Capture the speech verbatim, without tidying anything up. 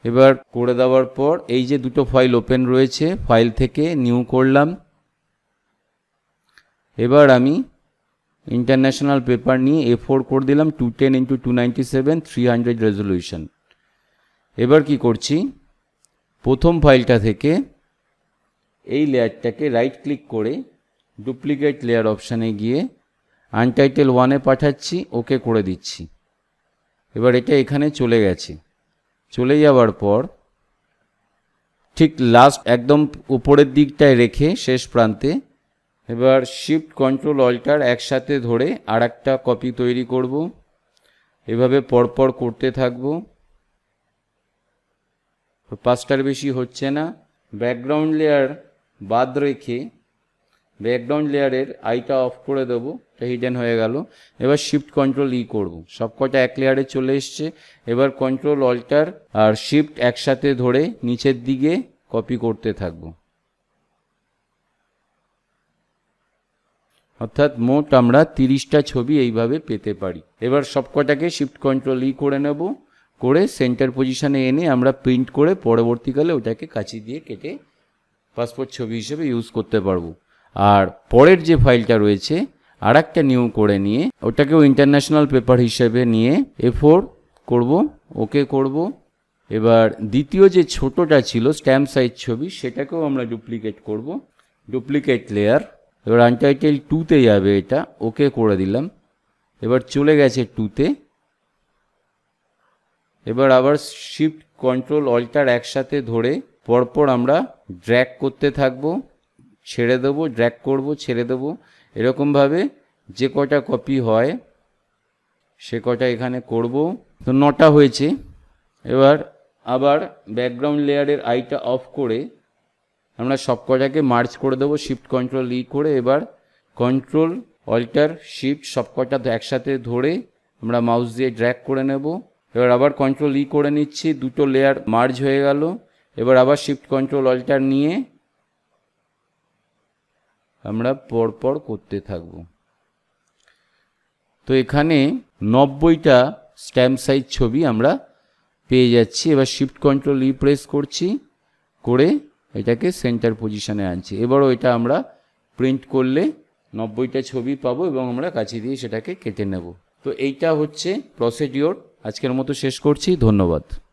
এবার করে দেওয়ার পর এই যে দুটো ফাইল ওপেন রয়েছে, ফাইল থেকে নিউ করলাম। এবার আমি ইন্টারন্যাশনাল পেপার নিয়ে এ ফোর করে দিলাম, two ten into two ninety seven three hundred resolution. এবার কি করছি, প্রথম ফাইলটা থেকে এই লেয়ারটাকে রাইট ক্লিক করে ডুপ্লিকেট লেয়ার অপশানে গিয়ে আনটাইটেল ওয়ানে পাঠাচ্ছি, ওকে করে দিচ্ছি। এবার এটা এখানে চলে গেছে। চলে যাওয়ার পর ঠিক লাস্ট একদম উপরের দিকটায় রেখে শেষ প্রান্তে এবার শিফট কন্ট্রোল অল্টার একসাথে ধরে আর একটা কপি তৈরি করব। এভাবে পরপর করতে থাকবো। পাঁচটার বেশি হচ্ছে না। ব্যাকগ্রাউন্ড লেয়ার বাদ রেখে ব্যাকগ্রাউন্ড লেয়ারের আইটা অফ করে দেবো, এটা হিডেন হয়ে গেল। এবার শিফট কন্ট্রোল ই করবো, সবকটা এক লেয়ারে চলে এসছে। এবার কন্ট্রোল অল্টার আর শিফট একসাথে ধরে নিচের দিকে কপি করতে থাকবো। অর্থাৎ মোট আমরা তিরিশটা ছবি এইভাবে পেতে পারি। এবার সবকটাকে শিফট কন্ট্রোল ই করে নেব, করে সেন্টার পজিশনে এনে আমরা প্রিন্ট করে পরবর্তীকালে ওটাকে কাঁচি দিয়ে কেটে পাসপোর্ট ছবি হিসেবে ইউজ করতে পারবো। আর পরের যে ফাইলটা রয়েছে আর একটা নিউ করে নিয়ে ওটাকেও ইন্টারন্যাশনাল পেপার হিসেবে নিয়ে এ ফোর করব, ওকে করব। এবার দ্বিতীয় যে ছোটোটা ছিল স্ট্যাম্প সাইজ ছবি, সেটাকেও আমরা ডুপ্লিকেট করব, ডুপ্লিকেট লেয়ার। এবার আনটাইটেল টুতে যাবে, এটা ওকে করে দিলাম। এবার চলে গেছে টুতে। এবার আবার শিফট কন্ট্রোল অল্টার একসাথে ধরে পরপর আমরা ড্র্যাগ করতে থাকবো, ছেড়ে দেবো, ড্র্যাগ করব, ছেড়ে দেবো। এরকমভাবে যে কটা কপি হয় সে কটা এখানে করব। তো নটা হয়েছে। এবার আবার ব্যাকগ্রাউন্ড লেয়ারের আইটা অফ করে আমরা সব কটাকে মার্চ করে দেবো শিফট কন্ট্রোল ই করে। এবার কন্ট্রোল অল্টার শিফট সব কটা একসাথে ধরে আমরা মাউস দিয়ে ড্র্যাগ করে নেব। এবার আবার কন্ট্রোল ই করে নিচ্ছি, দুটো লেয়ার মার্জ হয়ে গেল। এবার আবার শিফট কন্ট্রোল অল্টার নিয়ে আমরা পরপর করতে থাকব। তো এখানে নব্বইটা স্ট্যাম্প সাইজ ছবি আমরা পেয়ে যাচ্ছি। এবার শিফট কন্ট্রোল ই প্রেস করছি, করে এটাকে সেন্টার পজিশনে আনছি। এবারও এটা আমরা প্রিন্ট করলে নব্বইটা ছবি পাবো এবং আমরা কাঁচি দিয়ে সেটাকে কেটে নেব। তো এইটা হচ্ছে প্রসিডিওর। আজকের মতো শেষ করছি। ধন্যবাদ।